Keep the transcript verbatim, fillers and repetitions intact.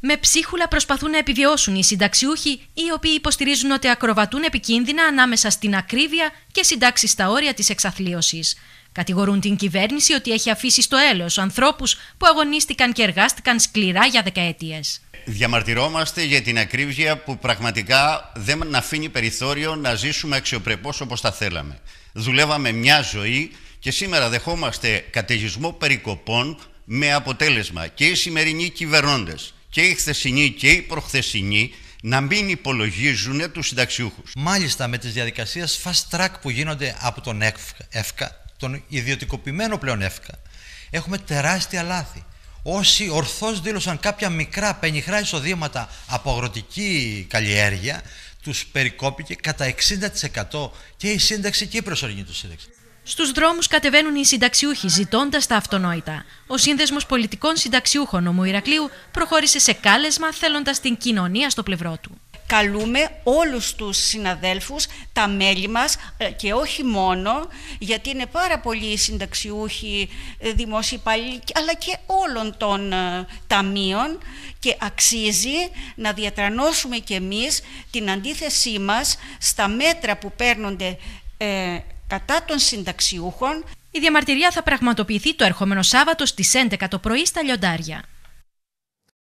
Με ψίχουλα προσπαθούν να επιβιώσουν οι συνταξιούχοι, οι οποίοι υποστηρίζουν ότι ακροβατούν επικίνδυνα ανάμεσα στην ακρίβεια και συντάξεις στα όρια της εξαθλίωσης. Κατηγορούν την κυβέρνηση ότι έχει αφήσει στο έλεος ανθρώπους που αγωνίστηκαν και εργάστηκαν σκληρά για δεκαετίες. Διαμαρτυρόμαστε για την ακρίβεια που πραγματικά δεν αφήνει περιθώριο να ζήσουμε αξιοπρεπώς όπως τα θέλαμε. Δουλεύαμε μια ζωή και σήμερα δεχόμαστε καταιγισμό περικοπών με αποτέλεσμα και οι σημερινοί κυβερνώντες και οι χθεσινοί και οι προχθεσινοί να μην υπολογίζουν τους συνταξιούχους. Μάλιστα με τις διαδικασίες fast track που γίνονται από τον ΕΦΚΑ, τον ιδιωτικοποιημένο πλέον ΕΦΚΑ, έχουμε τεράστια λάθη. Όσοι ορθώς δήλωσαν κάποια μικρά πενιχρά εισοδήματα από αγροτική καλλιέργεια, τους περικόπηκε κατά εξήντα τοις εκατό και η σύνταξη και η προσωρινή του σύνταξη. Στους δρόμους κατεβαίνουν οι συνταξιούχοι ζητώντας τα αυτονόητα. Ο Σύνδεσμος Πολιτικών Συνταξιούχων Νομού Ηρακλείου προχώρησε σε κάλεσμα θέλοντας την κοινωνία στο πλευρό του. Καλούμε όλους τους συναδέλφους, τα μέλη μας και όχι μόνο, γιατί είναι πάρα πολλοί συνταξιούχοι, δημόσιοι υπάλληλοι, αλλά και όλων των ταμείων, και αξίζει να διατρανώσουμε κι εμείς την αντίθεσή μας στα μέτρα που παίρνονται ε, κατά των συνταξιούχων. Η διαμαρτυρία θα πραγματοποιηθεί το ερχόμενο Σάββατο στις έντεκα το πρωί στα Λιοντάρια.